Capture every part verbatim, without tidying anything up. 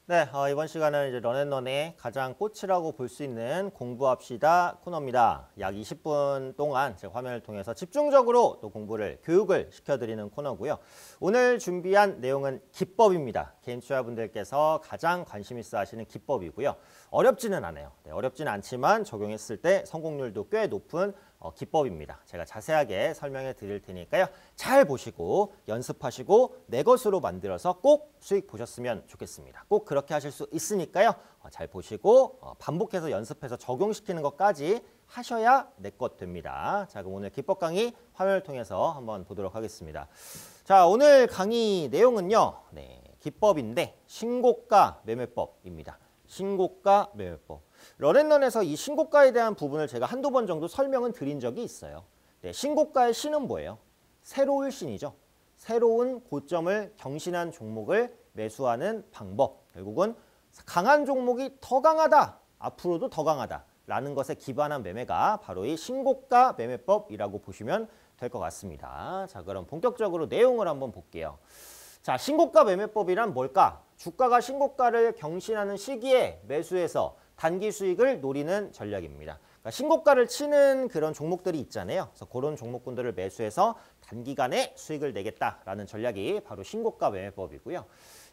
네, 어, 이번 시간은 이제 런앤런의 가장 꽃이라고 볼 수 있는 공부합시다 코너입니다. 약 이십 분 동안 제 화면을 통해서 집중적으로 또 공부를, 교육을 시켜드리는 코너고요. 오늘 준비한 내용은 기법입니다. 개인 투자분들께서 가장 관심 있어 하시는 기법이고요. 어렵지는 않아요. 네, 어렵지는 않지만 적용했을 때 성공률도 꽤 높은 어, 기법입니다. 제가 자세하게 설명해 드릴 테니까요. 잘 보시고 연습하시고 내 것으로 만들어서 꼭 수익 보셨으면 좋겠습니다. 꼭 그렇게 하실 수 있으니까요. 어, 잘 보시고 어, 반복해서 연습해서 적용시키는 것까지 하셔야 내 것 됩니다. 자, 그럼 오늘 기법 강의 화면을 통해서 한번 보도록 하겠습니다. 자, 오늘 강의 내용은요. 네, 기법인데 신고가 매매법입니다. 신고가 매매법. 런앤런에서 이 신고가에 대한 부분을 제가 한두 번 정도 설명은 드린 적이 있어요. 네, 신고가의 신은 뭐예요? 새로울 신이죠. 새로운 고점을 경신한 종목을 매수하는 방법. 결국은 강한 종목이 더 강하다. 앞으로도 더 강하다. 라는 것에 기반한 매매가 바로 이 신고가 매매법이라고 보시면 될 것 같습니다. 자, 그럼 본격적으로 내용을 한번 볼게요. 자, 신고가 매매법이란 뭘까? 주가가 신고가를 경신하는 시기에 매수해서 단기 수익을 노리는 전략입니다. 그러니까 신고가를 치는 그런 종목들이 있잖아요. 그래서 그런 종목군들을 매수해서 단기간에 수익을 내겠다라는 전략이 바로 신고가 매매법이고요.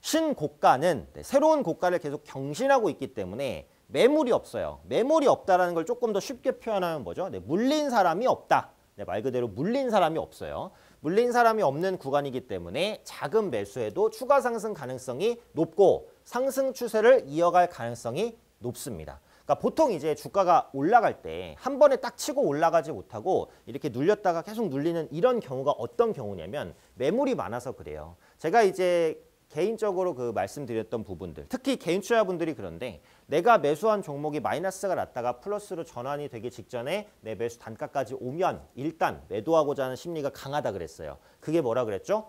신고가는 네, 새로운 고가를 계속 경신하고 있기 때문에 매물이 없어요. 매물이 없다라는 걸 조금 더 쉽게 표현하면 뭐죠? 네, 물린 사람이 없다. 네, 말 그대로 물린 사람이 없어요. 물린 사람이 없는 구간이기 때문에 작은 매수에도 추가 상승 가능성이 높고 상승 추세를 이어갈 가능성이 높습니다. 그러니까 보통 이제 주가가 올라갈 때 한 번에 딱 치고 올라가지 못하고 이렇게 눌렸다가 계속 눌리는 이런 경우가 어떤 경우냐면 매물이 많아서 그래요. 제가 이제 개인적으로 그 말씀드렸던 부분들, 특히 개인 투자분들이 그런데 내가 매수한 종목이 마이너스가 났다가 플러스로 전환이 되기 직전에 내 매수 단가까지 오면 일단 매도하고자 하는 심리가 강하다 그랬어요. 그게 뭐라 그랬죠?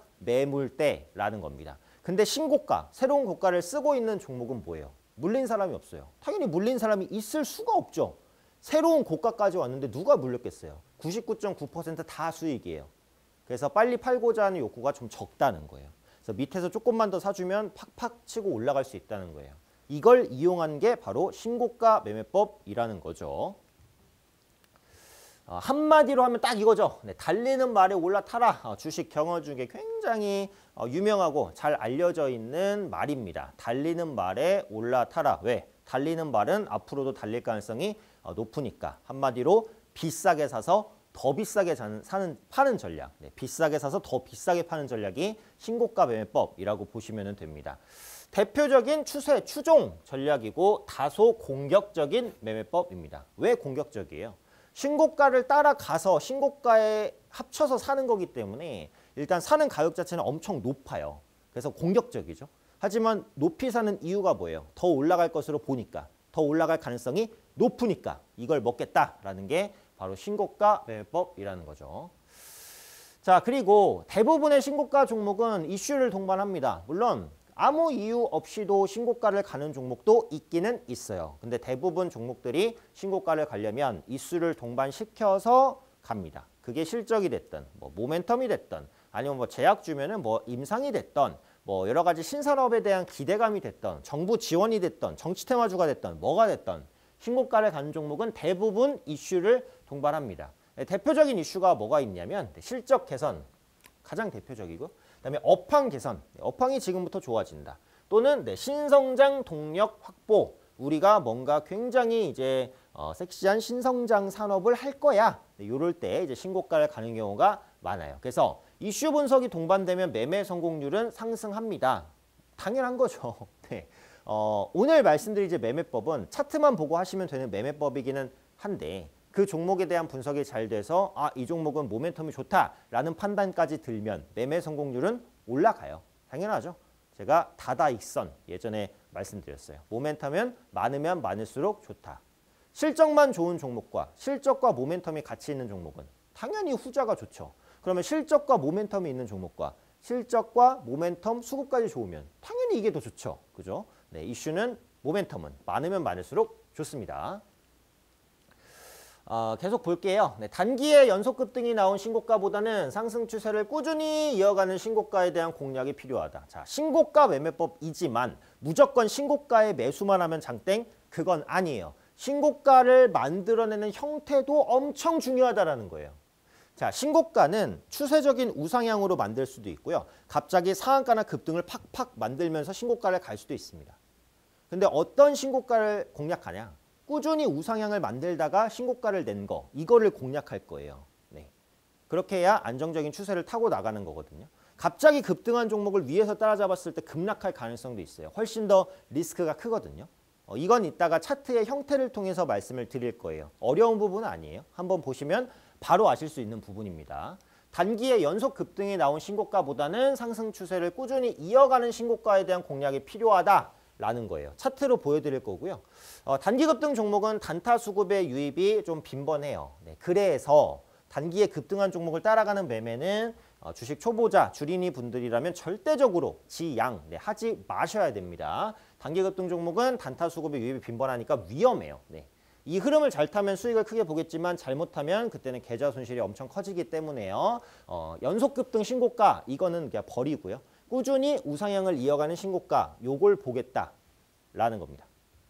매물대라는 겁니다. 근데 신고가, 새로운 고가를 쓰고 있는 종목은 뭐예요? 물린 사람이 없어요. 당연히 물린 사람이 있을 수가 없죠. 새로운 고가까지 왔는데 누가 물렸겠어요? 구십구 점 구 퍼센트 다 수익이에요. 그래서 빨리 팔고자 하는 욕구가 좀 적다는 거예요. 그래서 밑에서 조금만 더 사주면 팍팍 치고 올라갈 수 있다는 거예요. 이걸 이용한 게 바로 신고가 매매법이라는 거죠. 어, 한마디로 하면 딱 이거죠. 네, 달리는 말에 올라타라. 어, 주식 경어 중에 굉장히 어, 유명하고 잘 알려져 있는 말입니다. 달리는 말에 올라타라. 왜? 달리는 말은 앞으로도 달릴 가능성이 어, 높으니까. 한마디로 비싸게 사서 더 비싸게 사는, 파는 전략. 네, 비싸게 사서 더 비싸게 파는 전략이 신고가 매매법이라고 보시면 됩니다. 대표적인 추세, 추종 전략이고 다소 공격적인 매매법입니다. 왜 공격적이에요? 신고가를 따라가서 신고가에 합쳐서 사는 거기 때문에 일단 사는 가격 자체는 엄청 높아요. 그래서 공격적이죠. 하지만 높이 사는 이유가 뭐예요? 더 올라갈 것으로 보니까, 더 올라갈 가능성이 높으니까 이걸 먹겠다라는 게 바로 신고가 매매법이라는 거죠. 자, 그리고 대부분의 신고가 종목은 이슈를 동반합니다. 물론 아무 이유 없이도 신고가를 가는 종목도 있기는 있어요. 근데 대부분 종목들이 신고가를 가려면 이슈를 동반시켜서 갑니다. 그게 실적이 됐든 뭐 모멘텀이 됐든 아니면 뭐 제약주면은 뭐 임상이 됐든 뭐 여러 가지 신산업에 대한 기대감이 됐든 정부 지원이 됐든 정치 테마주가 됐든 뭐가 됐든 신고가를 가는 종목은 대부분 이슈를 동반합니다. 대표적인 이슈가 뭐가 있냐면 실적 개선, 가장 대표적이고 그다음에 업황 개선, 업황이 지금부터 좋아진다. 또는 네, 신성장 동력 확보, 우리가 뭔가 굉장히 이제 어, 섹시한 신성장 산업을 할 거야. 네, 이럴 때 이제 신고가를 가는 경우가 많아요. 그래서 이슈 분석이 동반되면 매매 성공률은 상승합니다. 당연한 거죠. 네. 어, 오늘 말씀드린 이제 매매법은 차트만 보고 하시면 되는 매매법이기는 한데 그 종목에 대한 분석이 잘 돼서 아, 이 종목은 모멘텀이 좋다라는 판단까지 들면 매매 성공률은 올라가요. 당연하죠. 제가 다다익선 예전에 말씀드렸어요. 모멘텀은 많으면 많을수록 좋다. 실적만 좋은 종목과 실적과 모멘텀이 같이 있는 종목은 당연히 후자가 좋죠. 그러면 실적과 모멘텀이 있는 종목과 실적과 모멘텀 수급까지 좋으면 당연히 이게 더 좋죠. 그죠? 네, 이슈는 모멘텀은 많으면 많을수록 좋습니다. 어, 계속 볼게요. 네, 단기의 연속 급등이 나온 신고가보다는 상승 추세를 꾸준히 이어가는 신고가에 대한 공략이 필요하다. 자, 신고가 매매법이지만 무조건 신고가에 매수만 하면 장땡? 그건 아니에요. 신고가를 만들어내는 형태도 엄청 중요하다는 거예요. 자, 신고가는 추세적인 우상향으로 만들 수도 있고요. 갑자기 상한가나 급등을 팍팍 만들면서 신고가를 갈 수도 있습니다. 근데 어떤 신고가를 공략하냐? 꾸준히 우상향을 만들다가 신고가를 낸 거, 이거를 공략할 거예요. 네. 그렇게 해야 안정적인 추세를 타고 나가는 거거든요. 갑자기 급등한 종목을 위에서 따라잡았을 때 급락할 가능성도 있어요. 훨씬 더 리스크가 크거든요. 어, 이건 이따가 차트의 형태를 통해서 말씀을 드릴 거예요. 어려운 부분은 아니에요. 한번 보시면 바로 아실 수 있는 부분입니다. 단기의 연속 급등이 나온 신고가보다는 상승 추세를 꾸준히 이어가는 신고가에 대한 공략이 필요하다라는 거예요. 차트로 보여드릴 거고요. 어, 단기 급등 종목은 단타 수급의 유입이 좀 빈번해요. 네, 그래서 단기에 급등한 종목을 따라가는 매매는 어, 주식 초보자, 주린이 분들이라면 절대적으로 지양 네, 하지 마셔야 됩니다. 단기 급등 종목은 단타 수급의 유입이 빈번하니까 위험해요. 네. 이 흐름을 잘 타면 수익을 크게 보겠지만 잘못하면 그때는 계좌 손실이 엄청 커지기 때문에요. 어, 연속 급등 신고가 이거는 그냥 버리고요. 꾸준히 우상향을 이어가는 신고가 요걸 보겠다라는 겁니다.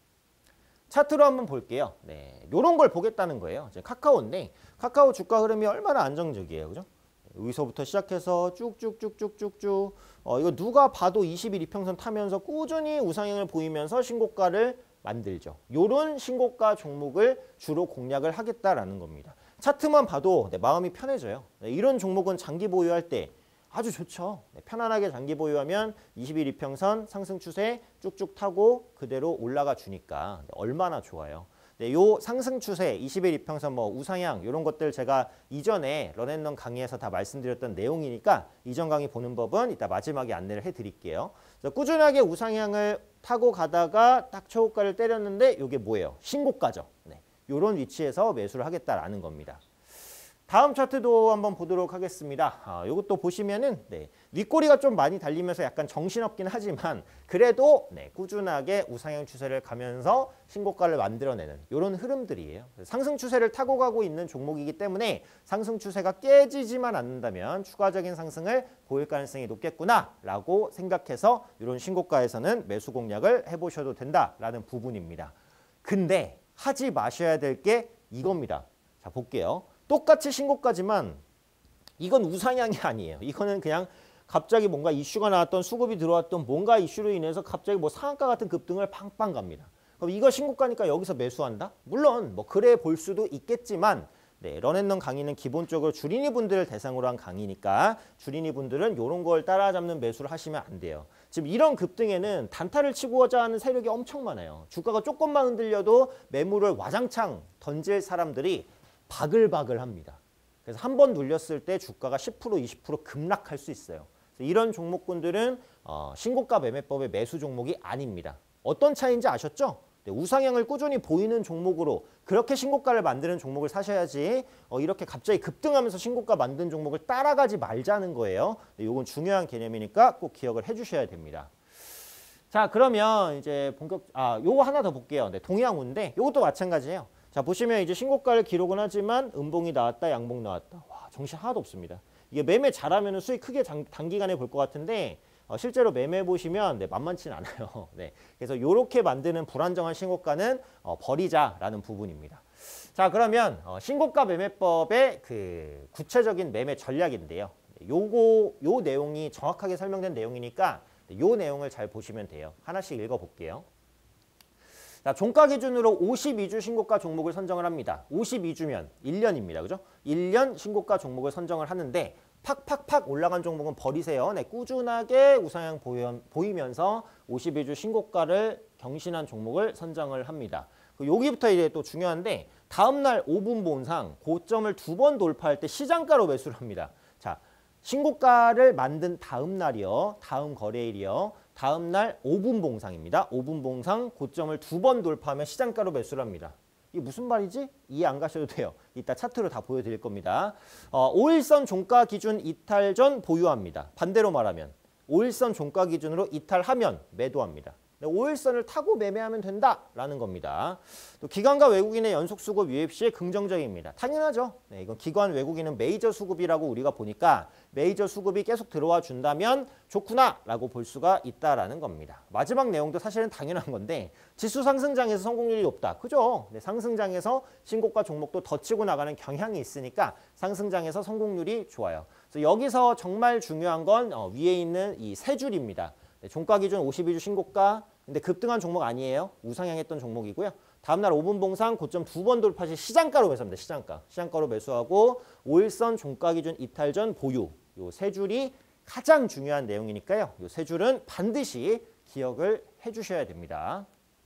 차트로 한번 볼게요. 네, 요런 걸 보겠다는 거예요. 이제 카카오인데 카카오 주가 흐름이 얼마나 안정적이에요. 그죠? 여기서부터 시작해서 쭉쭉쭉쭉쭉쭉 어, 이거 누가 봐도 이십 일 이평선 타면서 꾸준히 우상향을 보이면서 신고가를 만들죠. 요런 신고가 종목을 주로 공략을 하겠다라는 겁니다. 차트만 봐도 네, 마음이 편해져요. 네, 이런 종목은 장기 보유할 때 아주 좋죠. 네, 편안하게 장기 보유하면 이십 일 이평선 상승 추세 쭉쭉 타고 그대로 올라가 주니까 네, 얼마나 좋아요. 네, 요 상승 추세 이십 일 이평선 뭐 우상향 이런 것들 제가 이전에 런앤런 강의에서 다 말씀드렸던 내용이니까 이전 강의 보는 법은 이따 마지막에 안내를 해드릴게요. 꾸준하게 우상향을 타고 가다가 딱 최고가를 때렸는데 이게 뭐예요? 신고가죠. 네, 이런 위치에서 매수를 하겠다라는 겁니다. 다음 차트도 한번 보도록 하겠습니다. 아, 이것도 보시면은 네, 윗꼬리가 좀 많이 달리면서 약간 정신없긴 하지만 그래도 네, 꾸준하게 우상향 추세를 가면서 신고가를 만들어내는 이런 흐름들이에요. 상승 추세를 타고 가고 있는 종목이기 때문에 상승 추세가 깨지지만 않는다면 추가적인 상승을 보일 가능성이 높겠구나라고 생각해서 이런 신고가에서는 매수 공략을 해보셔도 된다라는 부분입니다. 근데 하지 마셔야 될 게 이겁니다. 자, 볼게요. 똑같이 신고가지만 이건 우상향이 아니에요. 이거는 그냥 갑자기 뭔가 이슈가 나왔던 수급이 들어왔던 뭔가 이슈로 인해서 갑자기 뭐 상한가 같은 급등을 팡팡 갑니다. 그럼 이거 신고가니까 여기서 매수한다? 물론 뭐 그래 볼 수도 있겠지만 네, 런앤런 강의는 기본적으로 주린이 분들을 대상으로 한 강의니까 주린이 분들은 이런 걸 따라잡는 매수를 하시면 안 돼요. 지금 이런 급등에는 단타를 치고자 하는 세력이 엄청 많아요. 주가가 조금만 흔들려도 매물을 와장창 던질 사람들이 바글바글 합니다. 그래서 한 번 눌렸을 때 주가가 십 퍼센트 이십 퍼센트 급락할 수 있어요. 그래서 이런 종목군들은 어, 신고가 매매법의 매수 종목이 아닙니다. 어떤 차이인지 아셨죠? 네, 우상향을 꾸준히 보이는 종목으로 그렇게 신고가를 만드는 종목을 사셔야지 어, 이렇게 갑자기 급등하면서 신고가 만든 종목을 따라가지 말자는 거예요. 네, 이건 중요한 개념이니까 꼭 기억을 해주셔야 됩니다. 자, 그러면 이제 본격 아 요거 하나 더 볼게요. 네, 동양우인데 요것도 마찬가지예요. 자, 보시면 이제 신고가를 기록은 하지만 음봉이 나왔다, 양봉 나왔다. 와, 정신 하나도 없습니다. 이게 매매 잘하면 수익 크게 장, 단기간에 볼 것 같은데 어, 실제로 매매 보시면 네, 만만치는 않아요. 네, 그래서 이렇게 만드는 불안정한 신고가는 어, 버리자라는 부분입니다. 자, 그러면 어, 신고가 매매법의 그 구체적인 매매 전략인데요. 요거 요 내용이 정확하게 설명된 내용이니까 요 내용을 잘 보시면 돼요. 하나씩 읽어볼게요. 자, 종가 기준으로 오십이 주 신고가 종목을 선정을 합니다. 오십이 주면 일 년입니다. 그죠? 일 년 신고가 종목을 선정을 하는데 팍팍팍 올라간 종목은 버리세요. 네, 꾸준하게 우상향 보이면서 오십이 주 신고가를 경신한 종목을 선정을 합니다. 여기부터 이제 또 중요한데 다음날 오 분 본상 고점을 두 번 돌파할 때 시장가로 매수를 합니다. 자, 신고가를 만든 다음 날이요. 다음 거래일이요. 다음 날 오 분 봉상입니다. 오 분 봉상 고점을 두 번 돌파하면 시장가로 매수를 합니다. 이게 무슨 말이지? 이해 안 가셔도 돼요. 이따 차트로 다 보여드릴 겁니다. 어, 오일선 종가 기준 이탈 전 보유합니다. 반대로 말하면 오일선 종가 기준으로 이탈하면 매도합니다. 네, 오일선을 타고 매매하면 된다라는 겁니다. 또 기관과 외국인의 연속 수급 유입 시 긍정적입니다. 당연하죠. 네, 이건 기관 외국인은 메이저 수급이라고 우리가 보니까 메이저 수급이 계속 들어와 준다면 좋구나라고 볼 수가 있다라는 겁니다. 마지막 내용도 사실은 당연한 건데 지수 상승장에서 성공률이 높다. 그죠? 네, 상승장에서 신고가 종목도 더 치고 나가는 경향이 있으니까 상승장에서 성공률이 좋아요. 그래서 여기서 정말 중요한 건 어, 위에 있는 이 세 줄입니다. 네, 종가 기준 오십이 주 신고가, 근데 급등한 종목 아니에요. 우상향했던 종목이고요. 다음날 오 분 봉상 고점 두 번 돌파 시 시장가로 매수합니다. 시장가. 시장가로 매수하고 오일선 종가 기준 이탈 전 보유. 요 세 줄이 가장 중요한 내용이니까요. 요 세 줄은 반드시 기억을 해주셔야 됩니다.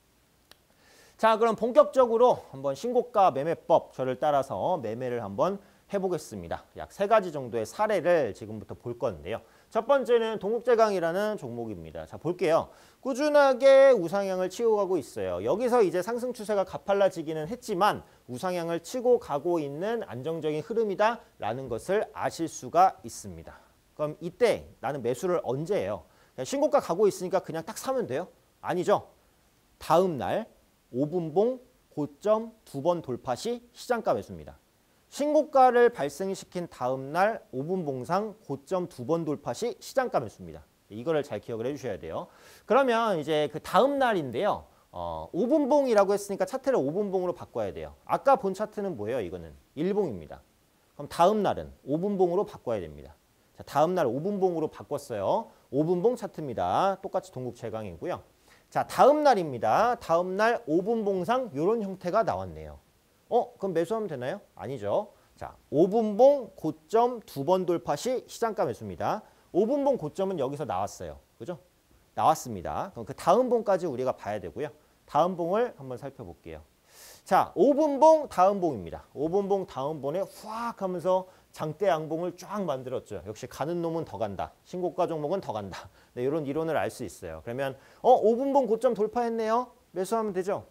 자, 그럼 본격적으로 한번 신고가 매매법 저를 따라서 매매를 한번 해보겠습니다. 약 세 가지 정도의 사례를 지금부터 볼 건데요. 첫 번째는 동국제강이라는 종목입니다. 자, 볼게요. 꾸준하게 우상향을 치고 가고 있어요. 여기서 이제 상승 추세가 가팔라지기는 했지만 우상향을 치고 가고 있는 안정적인 흐름이다라는 것을 아실 수가 있습니다. 그럼 이때 나는 매수를 언제 해요? 신고가 가고 있으니까 그냥 딱 사면 돼요? 아니죠. 다음 날 오 분봉 고점 두 번 돌파 시 시장가 매수입니다. 신고가를 발생시킨 다음 날 오 분 봉상 고점 두 번 돌파 시 시장가 매수입니다. 이거를 잘 기억을 해주셔야 돼요. 그러면 이제 그 다음 날인데요. 어, 오 분 봉이라고 했으니까 차트를 오 분 봉으로 바꿔야 돼요. 아까 본 차트는 뭐예요? 이거는 일 봉입니다. 그럼 다음 날은 오 분 봉으로 바꿔야 됩니다. 자, 다음 날 오 분 봉으로 바꿨어요. 오 분 봉 차트입니다. 똑같이 동국제강이고요. 자, 다음 날입니다. 다음 날 오 분 봉상 이런 형태가 나왔네요. 어, 그럼 매수하면 되나요? 아니죠. 자, 오 분 봉 고점 두 번 돌파 시 시장가 매수입니다. 오 분 봉 고점은 여기서 나왔어요. 그죠? 나왔습니다. 그럼 그 다음 봉까지 우리가 봐야 되고요. 다음 봉을 한번 살펴볼게요. 자, 오 분 봉 다음 봉입니다. 오 분 봉 다음 봉에 확 하면서 장대 양봉을 쫙 만들었죠. 역시 가는 놈은 더 간다. 신고가 종목은 더 간다. 네, 이런 이론을 알 수 있어요. 그러면 어, 오 분 봉 고점 돌파했네요. 매수하면 되죠?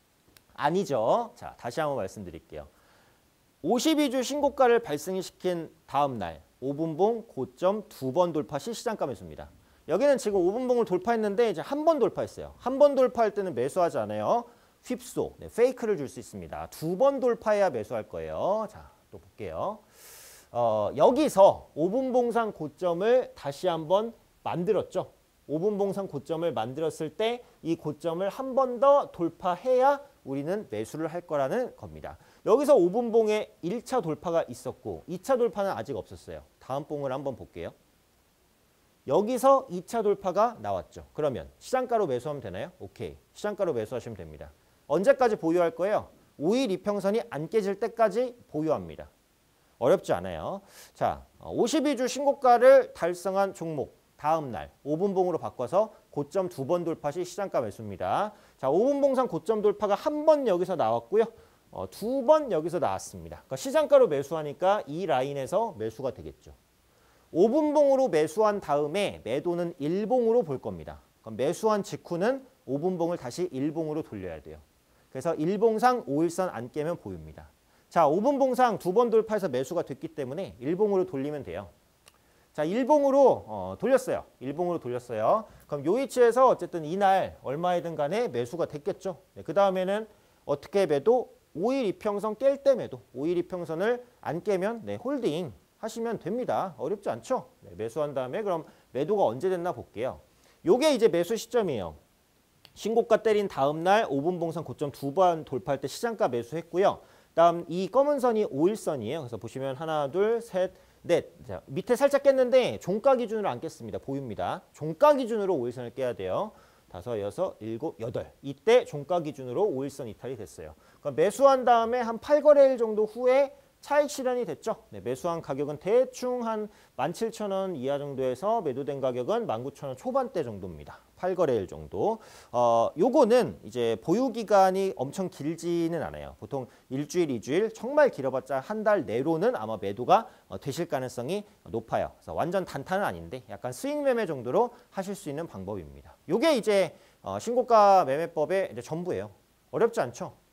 아니죠. 자, 다시 한번 말씀드릴게요. 오십이 주 신고가를 발생시킨 다음 날 오 분 봉 고점 두 번 돌파 시 시장가 매수입니다. 여기는 지금 오 분 봉을 돌파했는데 이제 한 번 돌파했어요. 한 번 돌파할 때는 매수하지 않아요. 휩소, 네, 페이크를 줄 수 있습니다. 두 번 돌파해야 매수할 거예요. 자, 또 볼게요. 어, 여기서 오 분 봉상 고점을 다시 한번 만들었죠. 오 분 봉상 고점을 만들었을 때 이 고점을 한 번 더 돌파해야 우리는 매수를 할 거라는 겁니다. 여기서 오 분 봉에 일 차 돌파가 있었고 이 차 돌파는 아직 없었어요. 다음 봉을 한번 볼게요. 여기서 이 차 돌파가 나왔죠. 그러면 시장가로 매수하면 되나요? 오케이. 시장가로 매수하시면 됩니다. 언제까지 보유할 거예요? 오 일 이평선이 안 깨질 때까지 보유합니다. 어렵지 않아요. 자, 오십이 주 신고가를 달성한 종목 다음 날 오 분 봉으로 바꿔서 고점 두 번 돌파 시 시장가 매수입니다. 자, 오 분 봉상 고점 돌파가 한 번 여기서 나왔고요. 어, 두 번 여기서 나왔습니다. 그러니까 시장가로 매수하니까 이 라인에서 매수가 되겠죠. 오 분 봉으로 매수한 다음에 매도는 일 봉으로 볼 겁니다. 그럼 매수한 직후는 오 분 봉을 다시 일 봉으로 돌려야 돼요. 그래서 일 봉상 오 일선 안 깨면 보유입니다. 자, 오 분 봉상 두 번 돌파해서 매수가 됐기 때문에 일 봉으로 돌리면 돼요. 자, 일 봉으로 어, 돌렸어요. 일 봉으로 돌렸어요. 그럼 요 위치에서 어쨌든 이날 얼마이든 간에 매수가 됐겠죠. 네, 그 다음에는 어떻게 매도? 오 일 이평선 깰 때 매도. 오 일 이평선을 안 깨면 네, 홀딩 하시면 됩니다. 어렵지 않죠? 네, 매수한 다음에 그럼 매도가 언제 됐나 볼게요. 요게 이제 매수 시점이에요. 신고가 때린 다음 날 오 분 봉선 고점 두 번 돌파할 때 시장가 매수했고요. 다음 이 검은 선이 오 일선이에요. 그래서 보시면 하나, 둘, 셋, 넷. 자, 밑에 살짝 깼는데 종가 기준으로 안 깼습니다. 보유입니다. 종가 기준으로 오 일선을 깨야 돼요. 다섯, 여섯, 일곱, 여덟. 이때 종가 기준으로 오 일선 이탈이 됐어요. 그럼 매수한 다음에 한 팔 거래일 정도 후에 차익 실현이 됐죠. 네, 매수한 가격은 대충 한 만 칠천 원 이하 정도에서 매도된 가격은 만 구천 원 초반대 정도입니다. 팔 거래일 정도. 어, 요거는 이제 보유 기간이 엄청 길지는 않아요. 보통 일주일, 이주일, 정말 길어봤자 한 달 내로는 아마 매도가 어, 되실 가능성이 높아요. 그래서 완전 단타는 아닌데 약간 스윙 매매 정도로 하실 수 있는 방법입니다. 요게 이제 어, 신고가 매매법의 이제 전부예요. 어렵지 않죠? 네.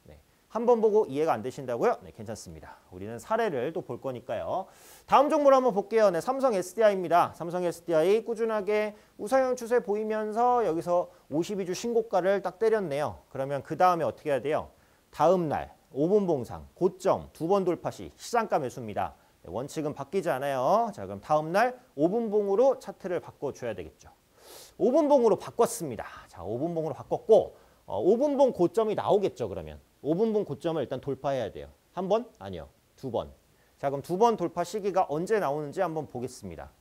한 번 보고 이해가 안 되신다고요? 네, 괜찮습니다. 우리는 사례를 또 볼 거니까요. 다음 종목을 한번 볼게요. 네, 삼성 에스디아이입니다. 삼성 에스디아이 꾸준하게 우상향 추세 보이면서 여기서 오십이 주 신고가를 딱 때렸네요. 그러면 그 다음에 어떻게 해야 돼요? 다음 날 오 분 봉상 고점 두 번 돌파 시 시장가 매수입니다. 네, 원칙은 바뀌지 않아요. 자, 그럼 다음 날 오 분 봉으로 차트를 바꿔줘야 되겠죠. 오 분 봉으로 바꿨습니다. 자, 오 분 봉으로 바꿨고 어, 오 분 봉 고점이 나오겠죠. 그러면 오 분 봉 고점을 일단 돌파해야 돼요. 한 번? 아니요. 두 번. 자, 그럼 두 번 돌파 시기가 언제 나오는지 한번 보겠습니다.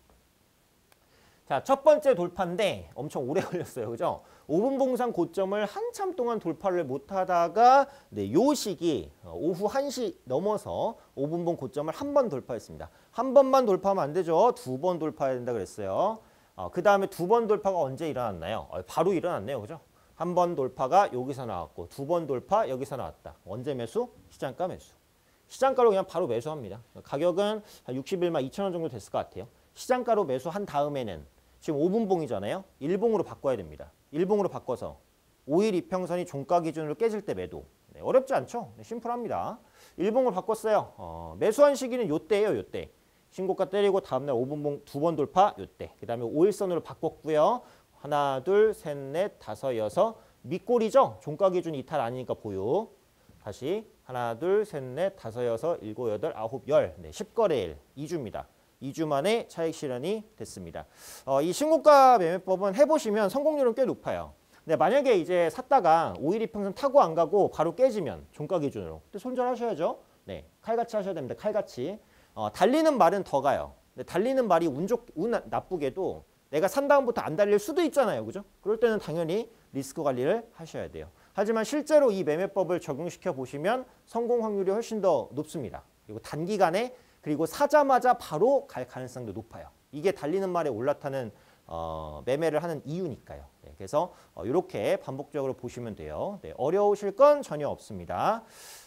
자, 첫 번째 돌파인데 엄청 오래 걸렸어요. 그죠? 오 분 봉상 고점을 한참 동안 돌파를 못하다가 네, 요 시기 오후 한 시 넘어서 오 분 봉 고점을 한 번 돌파했습니다. 한 번만 돌파하면 안 되죠. 두 번 돌파해야 된다 그랬어요. 어, 그 다음에 두 번 돌파가 언제 일어났나요? 어, 바로 일어났네요. 그죠? 한 번 돌파가 여기서 나왔고 두 번 돌파 여기서 나왔다. 언제 매수? 시장가 매수. 시장가로 그냥 바로 매수합니다. 가격은 한 육십일만 이천 원 정도 됐을 것 같아요. 시장가로 매수한 다음에는 지금 오 분 봉이잖아요. 일 봉으로 바꿔야 됩니다. 일 봉으로 바꿔서 오 일 이평선이 종가 기준으로 깨질 때 매도. 네, 어렵지 않죠? 네, 심플합니다. 일 봉을 바꿨어요. 어, 매수한 시기는 요때예요. 요때. 신고가 때리고 다음날 오 분 봉 두 번 돌파 요때. 그 다음에 오 일선으로 바꿨고요. 하나, 둘, 셋, 넷, 다섯, 여섯. 밑골이죠? 종가 기준 이탈 아니니까 보유. 다시 하나, 둘, 셋, 넷, 다섯, 여섯, 일곱, 여덟, 아홉, 열. 네, 십 거래일 이 주입니다. 이 주 만에 차익 실현이 됐습니다. 어, 이 신고가 매매법은 해보시면 성공률은 꽤 높아요. 근데 만약에 이제 샀다가 오 일 이평선 타고 안 가고 바로 깨지면 종가 기준으로. 근데 손절하셔야죠. 네, 칼같이 하셔야 됩니다. 칼같이. 어, 달리는 말은 더 가요. 근데 달리는 말이 운, 좋, 운 나쁘게도 내가 산 다음부터 안 달릴 수도 있잖아요. 그죠? 그럴 때는 당연히 리스크 관리를 하셔야 돼요. 하지만 실제로 이 매매법을 적용시켜 보시면 성공 확률이 훨씬 더 높습니다. 그리고 단기간에 그리고 사자마자 바로 갈 가능성도 높아요. 이게 달리는 말에 올라타는 어, 매매를 하는 이유니까요. 네, 그래서 어, 이렇게 반복적으로 보시면 돼요. 네, 어려우실 건 전혀 없습니다.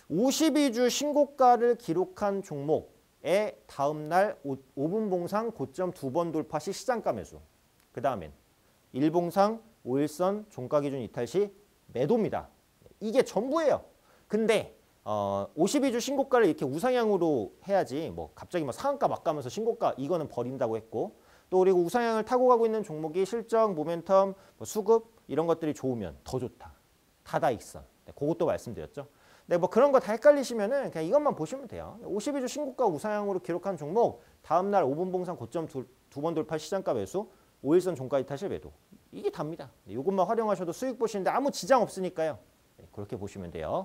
오십이 주 신고가를 기록한 종목의 다음 날 오 분 봉상 고점 두 번 돌파 시 시장가 매수. 그 다음엔 일 봉상 오 일선 종가 기준 이탈 시 매도입니다. 이게 전부예요. 근데 어, 오십이 주 신고가를 이렇게 우상향으로 해야지 뭐 갑자기 뭐 상한가 막 가면서 신고가 이거는 버린다고 했고 또 그리고 우상향을 타고 가고 있는 종목이 실적, 모멘텀, 뭐 수급 이런 것들이 좋으면 더 좋다. 다다익선. 네, 그것도 말씀드렸죠. 네, 뭐 그런 거 다 헷갈리시면은 그냥 이것만 보시면 돼요. 오십이 주 신고가 우상향으로 기록한 종목 다음날 오 분 봉상 고점 두 번 돌파 시장가 매수 오 일선 종가 이탈실 매도. 이게 답니다. 네, 이것만 활용하셔도 수익 보시는데 아무 지장 없으니까요. 네, 그렇게 보시면 돼요.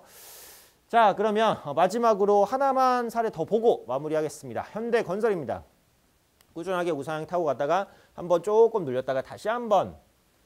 자, 그러면 마지막으로 하나만 사례 더 보고 마무리하겠습니다. 현대건설입니다. 꾸준하게 우상향 타고 가다가 한번 조금 눌렸다가 다시 한번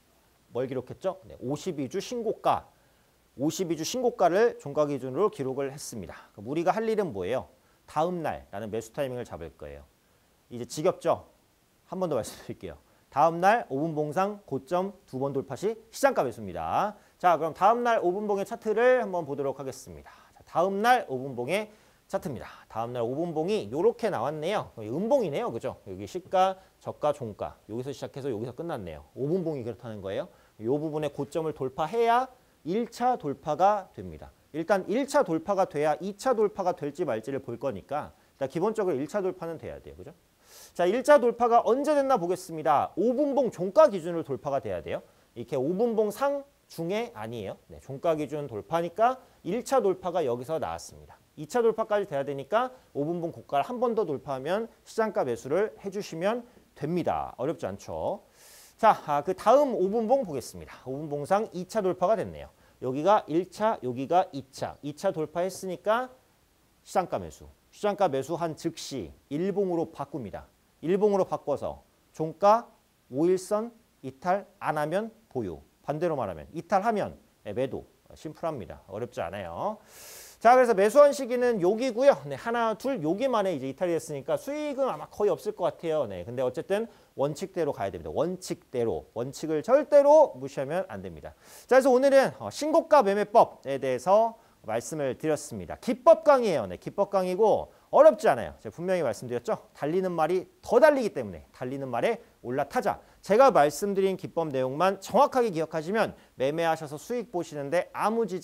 뭘 기록했죠? 네, 오십이 주 신고가. 오십이 주 신고가를 종가 기준으로 기록을 했습니다. 그럼 우리가 할 일은 뭐예요? 다음 날라는 매수 타이밍을 잡을 거예요. 이제 지겹죠? 한 번 더 말씀드릴게요. 다음 날 오 분 봉상 고점 두 번 돌파 시 시장가 매수입니다. 자, 그럼 다음 날 오 분 봉의 차트를 한번 보도록 하겠습니다. 자, 다음 날 오 분 봉의 차트입니다. 다음 날 오 분 봉이 이렇게 나왔네요. 음봉이네요. 그죠? 여기 시가, 저가, 종가. 여기서 시작해서 여기서 끝났네요. 오 분 봉이 그렇다는 거예요. 이 부분의 고점을 돌파해야 일 차 돌파가 됩니다. 일단 일 차 돌파가 돼야 이 차 돌파가 될지 말지를 볼 거니까 일단 기본적으로 일 차 돌파는 돼야 돼요. 그죠? 자, 일 차 돌파가 언제 됐나 보겠습니다. 오 분 봉 종가 기준으로 돌파가 돼야 돼요. 이렇게 오 분 봉 상 중에 아니에요. 네, 종가 기준 돌파니까 일 차 돌파가 여기서 나왔습니다. 이 차 돌파까지 돼야 되니까 오 분 봉 고가를 한 번 더 돌파하면 시장가 매수를 해주시면 됩니다. 어렵지 않죠? 자, 아, 그 다음 오 분 봉 보겠습니다. 오 분 봉상 이 차 돌파가 됐네요. 여기가 일 차, 여기가 이 차. 이 차 돌파했으니까 시장가 매수. 시장가 매수한 즉시 일 봉으로 바꿉니다. 일 봉으로 바꿔서 종가 오 일선 이탈 안 하면 보유. 반대로 말하면 이탈하면 매도. 심플합니다. 어렵지 않아요. 자, 그래서 매수한 시기는 여기고요. 네, 하나, 둘, 여기만에 이제 이탈이 됐으니까 수익은 아마 거의 없을 것 같아요. 네, 근데 어쨌든 원칙대로 가야 됩니다. 원칙대로. 원칙을 절대로 무시하면 안 됩니다. 자, 그래서 오늘은 신고가 매매법에 대해서 말씀을 드렸습니다. 기법 강의예요. 네, 기법 강의고 어렵지 않아요. 제가 분명히 말씀드렸죠. 달리는 말이 더 달리기 때문에 달리는 말에 올라타자. 제가 말씀드린 기법 내용만 정확하게 기억하시면 매매하셔서 수익 보시는데 아무 지장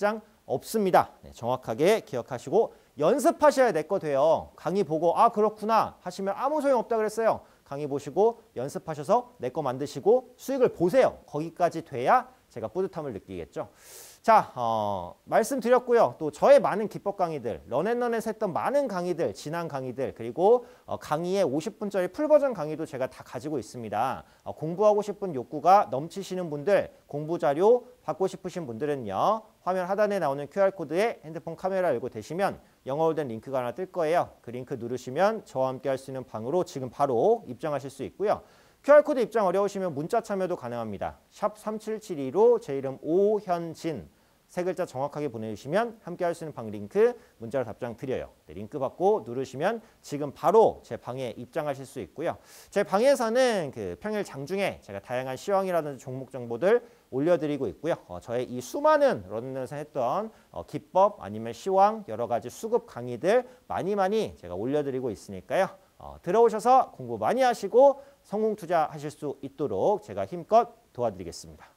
없습니다. 네, 정확하게 기억하시고 연습하셔야 내 거 돼요. 강의 보고 아 그렇구나 하시면 아무 소용 없다 그랬어요. 강의 보시고 연습하셔서 내 거 만드시고 수익을 보세요. 거기까지 돼야 제가 뿌듯함을 느끼겠죠. 자, 어, 말씀드렸고요. 또 저의 많은 기법 강의들, 런앤런에서 했던 많은 강의들, 지난 강의들, 그리고 어, 강의의 오십 분짜리 풀버전 강의도 제가 다 가지고 있습니다. 어, 공부하고 싶은 욕구가 넘치시는 분들, 공부 자료 받고 싶으신 분들은요. 화면 하단에 나오는 큐알코드에 핸드폰 카메라 열고 되시면 영어로 된 링크가 하나 뜰 거예요. 그 링크 누르시면 저와 함께 할 수 있는 방으로 지금 바로 입장하실 수 있고요. 큐알코드 입장 어려우시면 문자 참여도 가능합니다. 샵 삼칠칠이로 제 이름 오현진 세 글자 정확하게 보내주시면 함께 할 수 있는 방 링크 문자로 답장 드려요. 네, 링크 받고 누르시면 지금 바로 제 방에 입장하실 수 있고요. 제 방에서는 그 평일 장중에 제가 다양한 시황이라든지 종목 정보들 올려드리고 있고요. 어, 저의 이 수많은 런앤런에서 했던 어, 기법 아니면 시황 여러 가지 수급 강의들 많이 많이 제가 올려드리고 있으니까요. 어, 들어오셔서 공부 많이 하시고 성공 투자하실 수 있도록 제가 힘껏 도와드리겠습니다.